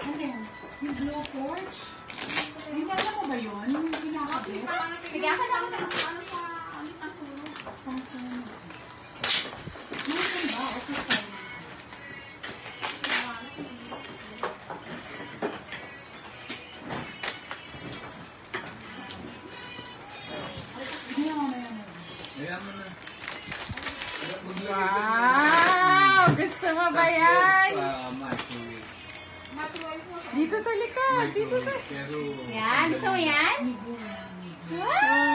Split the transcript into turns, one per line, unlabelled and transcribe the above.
Yung blue porch? Yung kaya mo ba yun? Yung pinakabit?
Sige, ako na ako na ano sa ulit ang tulog.
Meron ba? Okay sa'yo. Hindi ako na yan.
Ayan mo na.
Wow! Gusto mo ba yan?
Microwave.
Dito sa likod. Dito sa...
Pero...
Yan, gusto mo yan?
Wow!